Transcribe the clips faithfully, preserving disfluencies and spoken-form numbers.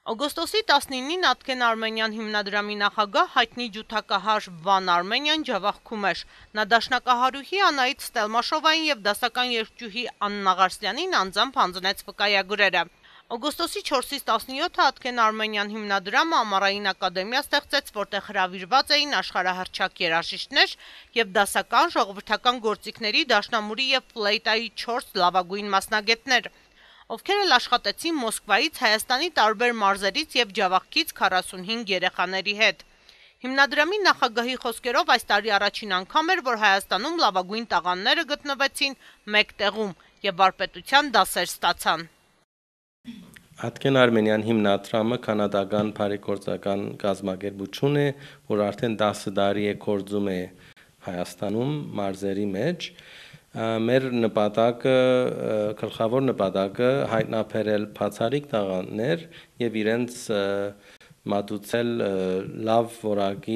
Օգոստոսի տասնինին Ատքեն Արմենյան հիմնադրամի նախագահ հայտնի ջութակահար Վան Արմենյան ջավախքում էր։ Նա դաշնակահարուհի Անահիտ Ստելմաշովային եւ դասական երգչուհի Աննա Ղարսյանին անձամբ հանձնեց վկայագրերը։ Օգոստոսի չորսից տասնյոթը Ատքեն Արմենյան հիմնադրամը ամառային ակադեմիա ստեղծեց, որտեղ հրավիրված էին աշխարհահռչակ երաժիշտներ եւ դասական, ժողովրդական գործիքների, դաշնամուրի եւ ֆլեյտայի չորս լավագույն մասնագետներ, ովքեր էլ աշխատեցին Մոսկվայից, Հայաստանի տարբեր մարզերից եւ ջավախքից քառասունհինգ երեխաների հետ։ Հիմնադրամի նախագահի խոսքերով այս տարի առաջին անգամ էր, որ Հայաստանում լավագույն տաղանդները գտնվեցին մեկ տեղում եւ վարպետության դասեր ստացան։ Ատքեն Արմենյան հիմնադրամը կանադական բարեգործական գազམ་ագերբություն է, որ արդեն դասը տարի է գործում է Հայաստանում մարզերի մեջ։ Մեր նպատակը, գլխավոր նպատակը հայտնաբերել բացառիկ տաղանդներ եւ իրենց մատուցել լավ որակի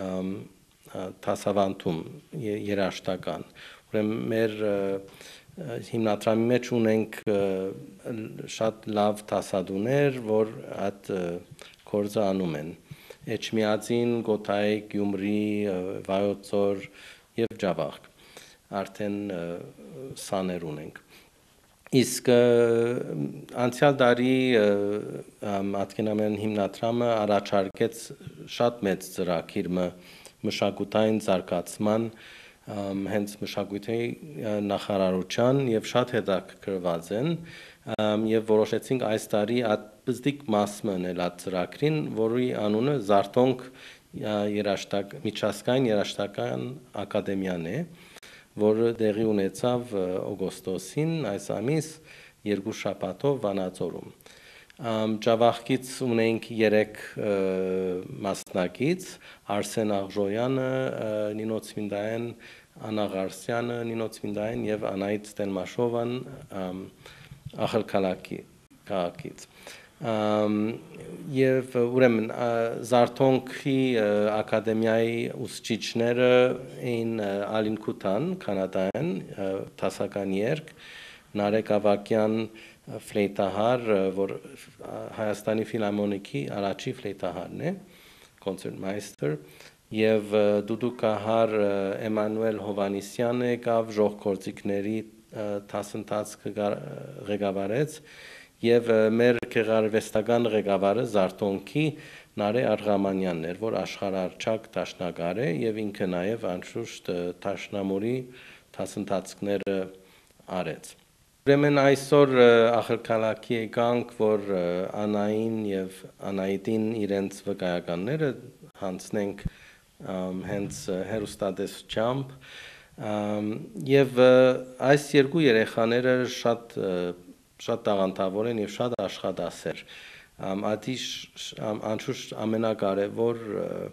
դասավանդում երաժշտական։ Ուրեմն մեր հիմնադրամի մեջ ունենք շատ լավ դասադուներ, որ այդ գործը անում են։ Էջմիածին, Կոթայք, Գյումրի, Վայոց ձոր եւ Ջավախք արդեն սաներ ունենք։ Իսկ անցյալ տարի Ատքեն Արմենյան հիմնադրամը առաջարկեց շատ մեծ ծրագիր մշակութային զարգացման հենց մշակույթի նախարարության եւ շատ հետաքրքրված են եւ որոշեցինք այս տարի այդ բզդիկ մասը նել այդ ծրագրին, որի անունը Զարթոնք երաժշտական միջազգային երաժշտական ակադեմիան է, որը տեղի ունեցավ օգոստոսին այս ամիս երկու շաբաթով Վանաձորում։ Ջավախքից ունենք երեք մասնակից՝ Արսեն Աղժոյանը, Նինո Ցմինդայան, Աննա Ղարսյանը, Նինո Ցմինդայան եւ Անահիտ Ստելմաշովան Ախալքալաքից։ Եվ ուրեմն Զարթոնքի ակադեմիայի ուսուցիչները էին Ալին Քութան, կանադայեն, դասական երգ, Նարեկ Ավակյան ֆլեյտահար, որ Հայաստանի ֆիլհարմոնիկի առաջի ֆլեյտահարն է, կոնցերտմայստեր, եւ դուդուկահար Էմանուել Հովանիսյանը եկավ, ժողգործիքների դասընթաց ղեկավարեց, եւ մեր գեղարվեստական ղեկավարը Զարթոնքի Նարե Արղամանյանն էր, որ աշխարհահռչակ դաշնակահար է եւ ինքը նաեւ անշուշտ դաշնամուրի դասընթացները արեց։ Ուրեմն այսօր Ախալքալաքի եկանք, որ Անային եւ Անահիտին իրենց վկայականները հանձնենք հենց հերոստատեսությամբ եւ այս երկու երեխաները շատ շատ տաղանդավոր են եւ շատ աշխատասեր։ Ադիշ անշուշտ ամենակարևոր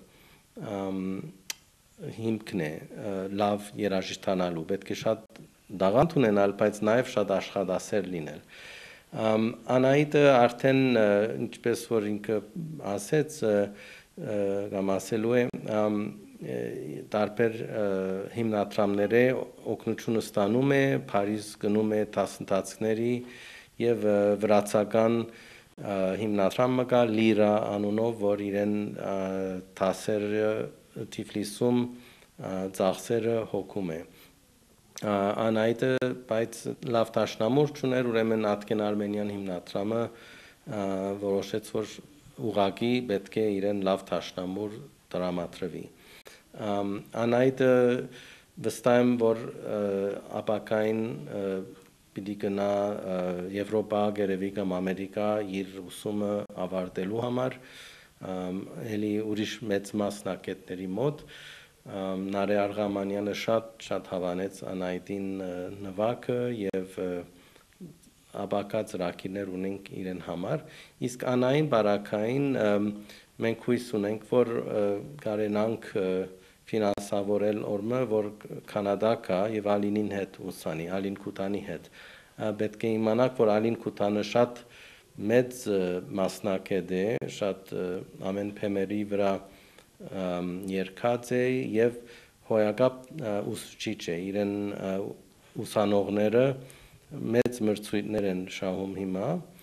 հիմքն է լավ երաժշտանալու, պետք է շատ դաղանդ ունենալ, բայց նաեւ շատ աշխատասեր լինել։ Անահիտը արդեն ինչպես որ ինքը ասեց, կամ ասելու է, տարբեր հիմնադրամների օգնությունը ստանում է, Փարիզ գնում է դասընթացների եւ վրացական հիմնադրամը կա Լիրա անունով, որ իրեն դասերը Թիֆլիսում ծախսերը հոգում է։ Անահիտը բայց լավ դաշնամուր չուներ, ուրեմն Ատքեն Արմենյան հիմնադրամը որոշեց, որ ուղղակի պետք է իրեն լավ դաշնամուր տրամադրվի։ Անահիտը վստահ եմ, որ ապակային պիտի գնա Եվրոպա, գերեւի կամ Ամերիկա իր ուսումը ավարտելու համար, էլի ուրիշ մեծ մասնակիցների մոտ Նարե Արղամանյանը շատ շատ հավանեց Անահիտին նվագը եւ ապակա ծրագիրներ ունենք իրեն համար, իսկ Անային բարակային մենք հույս ունենք, որ կարենանք ֆինանսավորել օրը, որ Կանադա կա եւ Ալինին հետ ուսանի, Ալին Քութանի հետ։ Պետք է իմանաք, որ Ալին Քութանը շատ մեծ մասնակետ է, շատ ամեն փեմերի վրա երկած է եւ հոյակապ ուսուցիչ է, իրեն ուսանողները մեծ մրցույթներ են շահում հիմա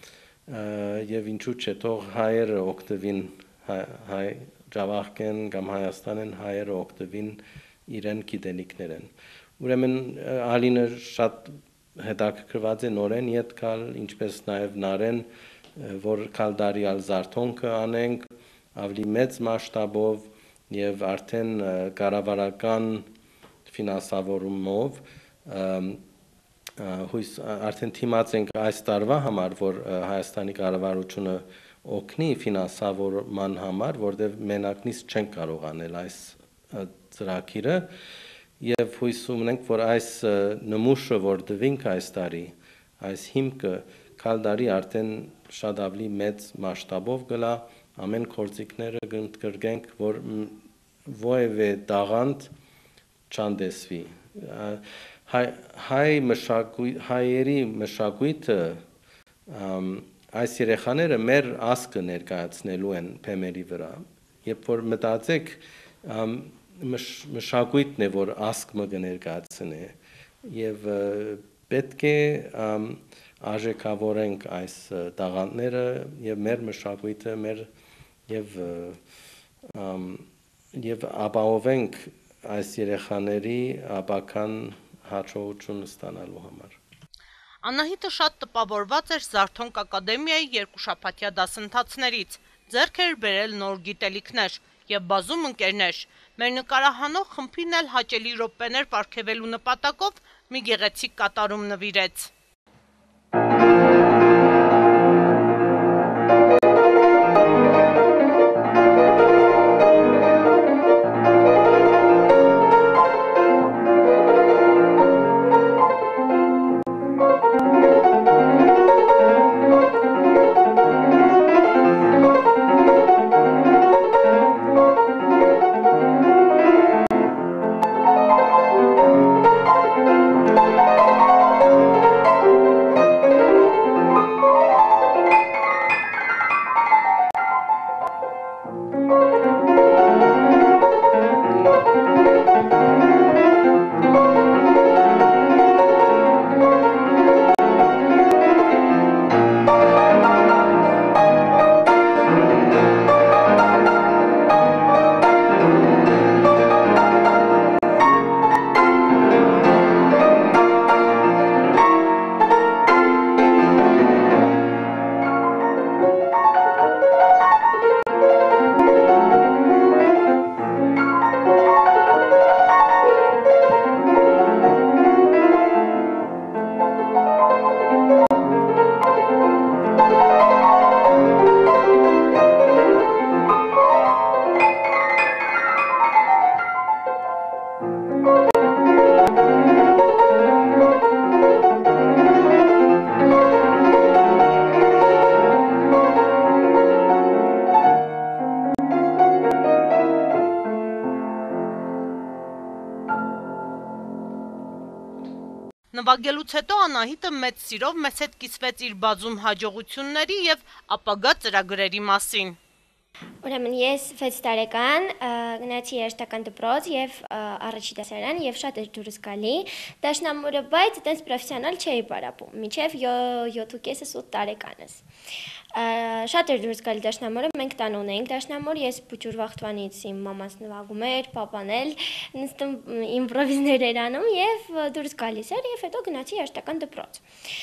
եւ ինչու՞ չէ թող հայերը օգտվին հայ Ջավախքեն կամ Հայաստանեն հայերը օգտվին իրեն գիտելիքներեն։ Ուրեմն Ալինը շատ հետաքրքրված է նորեն իդ կալ, ինչպես նաև նարեն, որ կալ դարիալ զարթոնքը անենք ավելի մեծ մասշտաբով եւ արդեն կառավարական ֆինանսավորումով հույս արդեն թիմած ենք այս տարվա համար, որ Հայաստանի կառավարությունը օգնի ֆինանսավորման համար, որտեղ մենակ նիստ չենք կարող անել այս ծրագիրը եւ հույս ունենք, որ այս նմուշը, որ դվինք այս տարի, այս հիմքը կալ տարի արդեն շատ ավելի մեծ մասշտաբով գլա, ամեն գործիքները կընդգրկենք, որ որևէ դաղանդ չանդեսվի։ Հայ, հայ մշակույթ, հայերի մշակույթը այս երեխաները մեր ասկը ներկայացնելու են փեմերի վրա։ Երբ որ մտածեք մշ, մշակույթն է, որ ասկը կներկայացնի եւ պետք է արժեքավորենք այս տաղանդները եւ մեր մշակույթը, մեր եւ եւ ապահովենք այս երեխաների ապական հաջողություն ստանալու համար։ Անահիտը շատ տպավորված էր Զարթոնք ակադեմիայի երկուշաբաթյա դասընթացներից, ձեռք էր բերել նոր գիտելիքներ եւ բազում ընկերներ։ Մեր նկարահանող խմբին էլ հաճելի րոպեներ պարգևելու նպատակով մի գեղեցիկ կատարում նվիրեց։ Նվագելուց հետո Անահիտը մեծ սիրով մեզ հետ կիսվեց իր բազում հաջողությունների եւ ապագա ծրագրերի մասին։ Ուրեմն ես վեց տարեկան գնացի երաժշտական դպրոց եւ առաջի դասարան եւ շատ էր դուրս գալի։ Դաշնամուրը բայց այդպես պրոֆեսիոնալ չէի պարապում, մինչեւ յոթ ու կեսս ութ տարեկանս։ Շատ էր դուրս գալի դաշնամուրը, մենք տան ունեինք դաշնամուր, ես բուջուր վաղտվանից իմ մամանց նվագում էր, պապան էլ նստում իմպրովիզներ էր անում եւ դուրս գալիս էր եւ հետո գնացի երաժշտական դպրոց։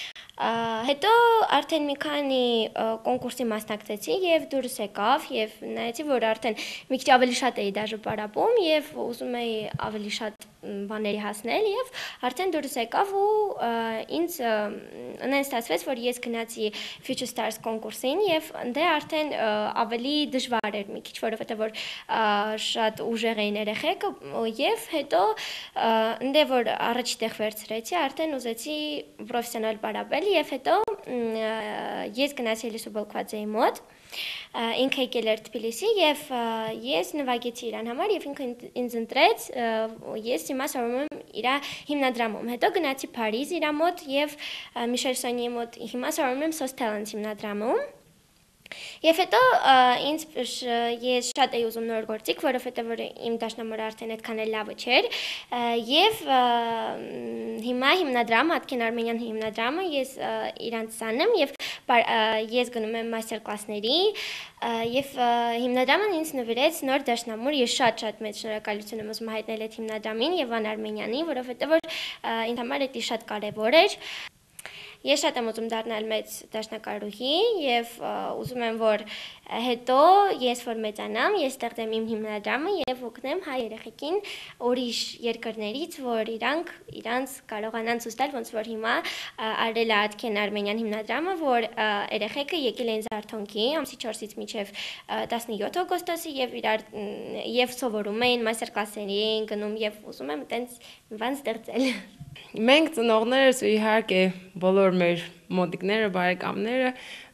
Հետո արդեն մի քանի կոնկուրսի մասնակցեցի եւ դուրս եկավ եւ նայեցի, որ արդեն մի քիչ ավելի շատ էի դաժե պարապում եւ ուզում էի ավելի շատ բաների հասնել եւ արդեն դուրս եկավ ու ինձ այնպես ստացվեց, որ ես գնացի Future Stars կոնկուրսին եւ դե արդեն ավելի դժվար էր մի քիչ, որովհետեւ որ շատ ուժեղ էին երեխեք եւ հետո ընդ որ առաջի տեղ վերցրեցի, արդեն ուզեցի պրոֆեսիոնալ պարապել եւ հետո ես գնացի Էլիսու Բոլկվաձեի մոտ, ինքը եկել էր Թբիլիսի եւ ես նվագեցի իրան համար եւ ինքը ինձ ընտրեց, ես հիմա սովորում եմ իր հիմնադրամում, հետո գնացի Փարիզ իր մոտ եւ Միշել Սոնիի մոտ հիմա սովորում եմ Source Talent հիմնադրամում։ Եվ հետո ինձ ես շատ էի ուզում նոր գործիք, որովհետև որ իմ դաշնամուրը արդեն այդքան էլ լավը չէր, եւ հիմա հիմնադրամը, Ատքեն Արմենյան հիմնադրամը ես իրանց սանեմ եւ ես գնում եմ մաստեր կլասների եւ հիմնադրամն ինձ նվիրեց նոր դաշնամուր, ես շատ-շատ մեծ շնորհակալություն եմ ուզում հայտնել այդ հիմնադրամին եւ Վան Արմենյանին, որովհետեւ որ ինձ համար դա շատ կարեւոր էր։ Ես շատ եմ ուզում դառնալ մեծ դաշնակահարուհի եւ ուզում եմ, որ հետո ես որ մեծանամ, ես ստեղծեմ իմ հիմնադրամը եւ օգնեմ հայ երեխեքին ուրիշ երկրներից, որ իրանք իրանց կարողանան ցույց տալ, ոնց որ հիմա արել է Ատքեն Արմենյան հիմնադրամը, որ երեխեքը եկել են Զարթոնքի ամսի չորսից մինչեւ տասնյոթ օգոստոսի եւ իրար եւ սովորում էին մաստեր կլասերի էին գնում եւ ուզում եմ այտենց բան ստեղծել։ Մենք ծնողներս իհարկե բոլոր մեր մոտիկները, բարեկամները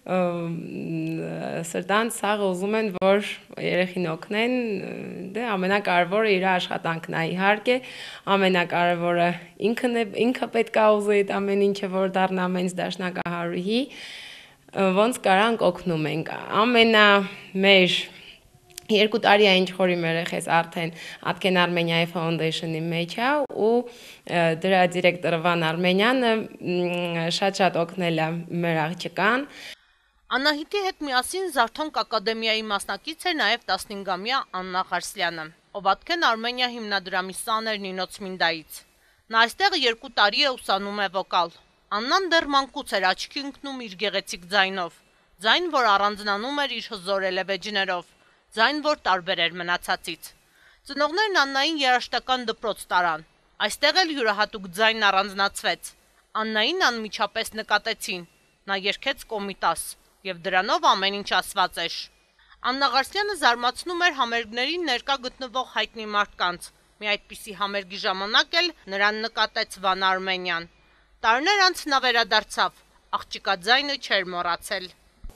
սրտան սաղ ուզում են, որ երեխին օգնեն, դե ամենակարևորը իր աշխատանքն է իհարկե, ամենակարևորը ինքն է, ինքը պետք է ուզի այդ ամեն ինչը, որ դառնա մեծ դաշնակահարուհի, ոնց կարանք օգնում ենք, ամենա մեր Երկու տարի է ինչ խորի մեր երեխես արդեն Ատքեն Արմենիայի Foundation-ի մեջ է ու դրա դիրեկտորը Վան Արմենյանը շատ-շատ օգնել է մեր աղջկան։ Անահիտի հետ միասին Զարթոնք ակադեմիայի մասնակից է նաև տասնհինգամյա Աննա Ղարսլյանը, ով Ատքեն Արմենիա հիմնադրամի սաներ Նինո Ցմինդայից։ Նա այստեղ երկու տարի է ուսանում է վոկալ։ Աննան դեռ մանկուց էր աչքի ընկնում իր գեղեցիկ ձայնով, ձայն, որ առանձնանում էր իր հզոր էլևեջներով։ Ձայն, որ տարբեր էր մնացածից։ Ծնողներն Աննային երաժշտական դպրոց տարան։ Այստեղ էլ յուրահատուկ ձայն առանձնացվեց։ Աննային անմիջապես նկատեցին։ Նա երգեց կոմիտաս, եւ դրանով ամեն ինչ ասված էր։ Աննա Ղարսլյանը զարմացնում էր համերգներին ներկա գտնվող հայտնի մարդկանց։ Մի այդպիսի համերգի ժամանակ էլ նրան նկատեց Վան Արմենյան։ Տարիներ անց նա վերադարձավ։ Աղջկա ձայնը չէր մոռացել։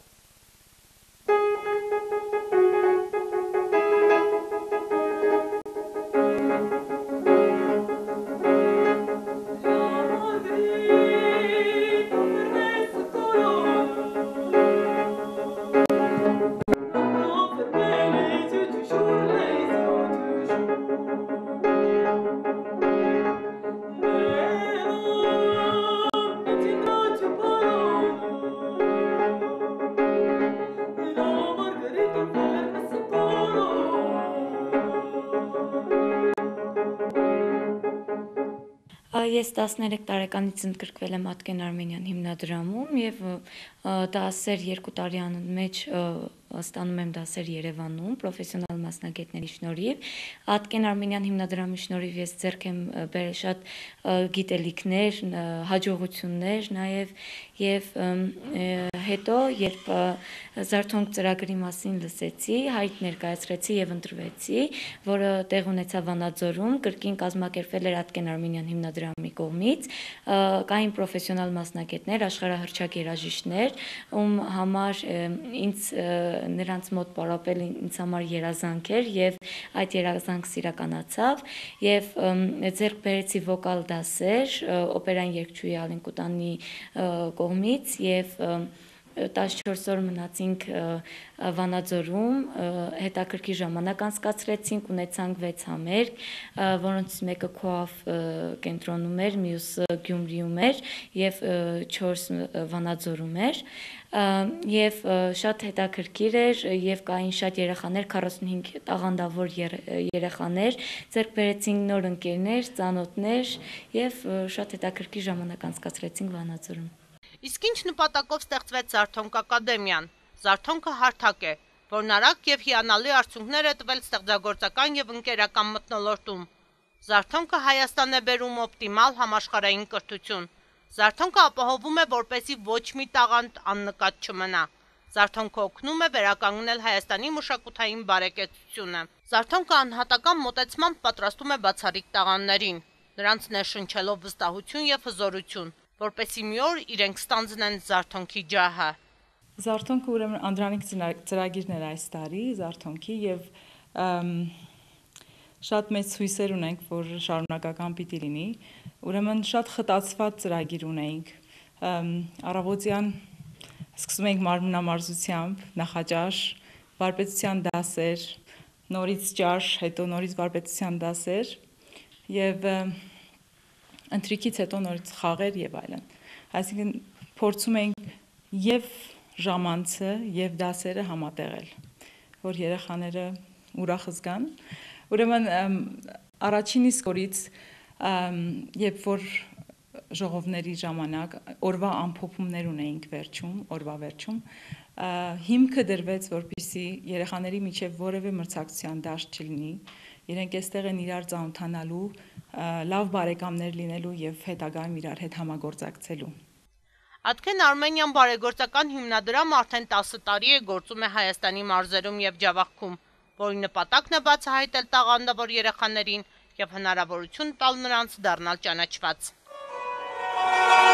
Ես տասներեք տարեկանից ընդգրկվել եմ Ատքեն Արմենյան հիմնադրամում եւ դասեր երկու տարի անմեջ ստանում եմ դասեր Երևանում պրոֆեսիոնալ մասնագետների շնորհիվ Ատքեն Արմենյան հիմնադրամի շնորհիվ ես ձեռք եմ բերել շատ գիտելիքներ, հաջողություններ նաեւ եւ հետո երբ Զարթոնք ծրագրի մասին լսեցի, հայտ ներկայացրեցի եւ ընտրվեցի, որը տեղ ունեցավ Վանաձորում, կրկին կազմակերպվել էր Ատքեն Արմենյան հիմնադրամի կողմից, կային պրոֆեսիոնալ մասնագետներ, աշխարհահռչակ երաժիշտներ, ում համար ինձ նրանց մոտ պարապել ինձ համար երազանք էր եւ այդ երազանքս իրականացավ եւ ձեռք բերեցի վոկալ դասեր օպերային երգչուհի Ալին Կուտանի կողմից եւ տասնչորս օր մնացինք Վանաձորում, հետաքրքիր ժամանակ անցկացրեցինք, ունեցանք վեց համերգ, որոնցից մեկը Քոավ կենտրոնում էր, մյուսը Գյումրիում էր եւ չորս Վանաձորում էր եւ շատ հետաքրքիր էր եւ կային շատ երեխաներ, քառասունհինգ տաղանդավոր երեխաներ, ձեռք բերեցինք նոր ընկերներ, ծանոթներ եւ շատ հետաքրքիր ժամանակ անցկացրեցինք Վանաձորում։ Իսկ ինչ նպատակով ստեղծվեց Զարթոնք ակադեմիան։ Զարթոնքը հարթակ է, որն արագ եւ հիանալի արդյունքներ է տվել ստեղծագործական եւ ընկերական մթնոլորտում։ Զարթոնքը Հայաստան է բերում օպտիմալ համաշխարհային կրթություն։ Զարթոնքը ապահովում է, որպեսզի ոչ մի տաղանդ աննկատ չմնա։ Զարթոնքը օգնում է վերականգնել Հայաստանի մշակութային բարեկեցությունը։ Զարթոնքը անհատական մոտեցմամբ պատրաստում է բացառիկ տաղանդներին, նրանց ներշնչելով վստահություն եւ հզորություն, որպեսզի մի օր իրենք ստանձնեն Զարթոնքի ջահը։ Զարթոնքը ուրեմն անդրանիկ ծրագիրն էր այս տարի Զարթոնքի եւ շատ մեծ հույսեր ունենք, որ շարունակական պիտի լինի։ Ուրեմն շատ խտացված ծրագիր ունենք։ Առավոտյան սկսում ենք մարմնամարզությամբ, նախաճաշ, վարպետության դասեր, նորից ճաշ, հետո նորից վարպետության դասեր եւ ընթրիքից հետո նորից խաղեր եւ այլն։ Այսինքն փորձում ենք եւ ժամանցը եւ դասերը համատեղել, որ երեխաները ուրախ զգան։ Ուրեմն առաջին իսկ օրից երբ որ ժողովների ժամանակ օրվա ամփոփումներ ունեինք վերջում, օրվա վերջում, հիմքը դրվեց, որպեսզի երեխաների միջև որևէ մրցակցության դաշտ չլինի, իրենք այստեղ են իրար ծանոթանալու, լավ բարեկամներ լինելու եւ հետագայում իրար հետ համագործակցելու։ Ատքեն Արմենյան բարեգործական հիմնադրամը արդեն տասը տարի է գործում է Հայաստանի մարզերում եւ Ջավախքում, որի նպատակն է բացահայտել տաղանդավոր երեխաներին եւ հնարավորություն տալ նրանց դառնալ ճանաչված։